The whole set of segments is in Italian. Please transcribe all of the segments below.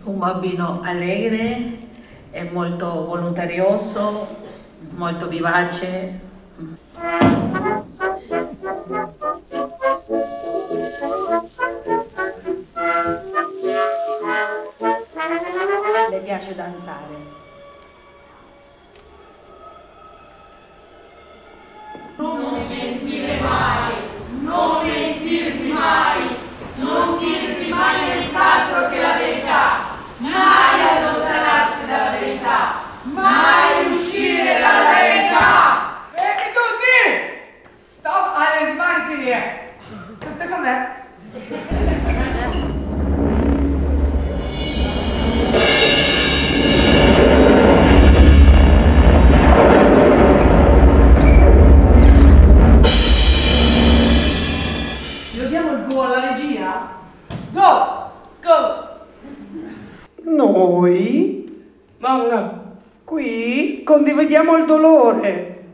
Un bambino allegre, è molto volontarioso, molto vivace. Le piace danzare. Non mentire mai, non mentirti mai, non dirti mai nient'altro che la verità, mai allontanarsi dalla verità, mai uscire dalla verità. E tutti! Stop alle smanzine! Tutto com'è? Giochiamo il go alla regia? Go! Go! Noi, Mamma! qui, condividiamo il dolore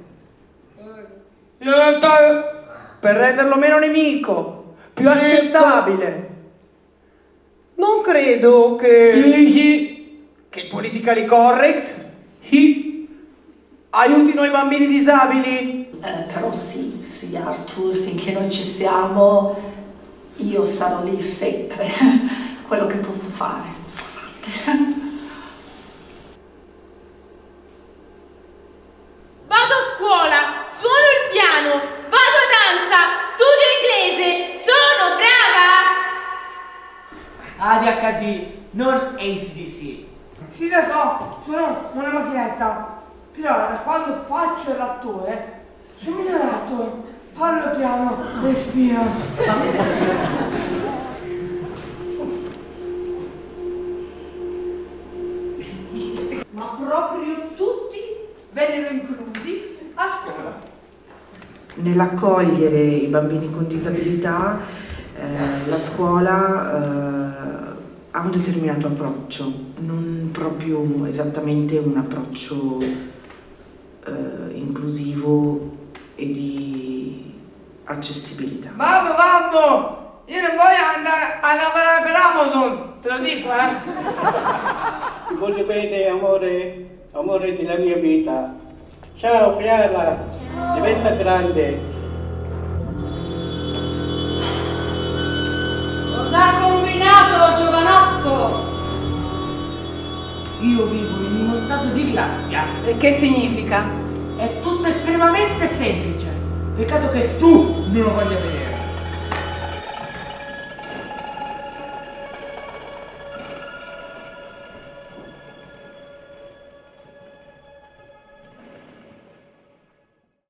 per renderlo meno nemico, più accettabile. Non credo che il politically correct aiutino i bambini disabili. Però sì, Arthur, finché noi ci siamo, io sarò lì sempre, quello che posso fare, scusate. Vado a scuola, suono il piano, vado a danza, studio inglese, sono brava! ADHD, non ACDC. Sì, lo so, sono una macchinetta. Però da quando faccio l'attore, sono migliorato. Parlo piano, respiro. Ma proprio tutti vennero inclusi a scuola. Nell'accogliere i bambini con disabilità, la scuola ha un determinato approccio, non proprio esattamente un approccio inclusivo e di accessibilità. Babbo, io non voglio andare a lavorare per Amazon, te lo dico, Ti voglio bene, amore, amore della mia vita. Ciao Chiara, diventa grande. Cosa ha combinato, giovanotto? Io vivo in uno stato di grazia. E che significa? È tutto estremamente semplice. Peccato che tu non lo voglia vedere.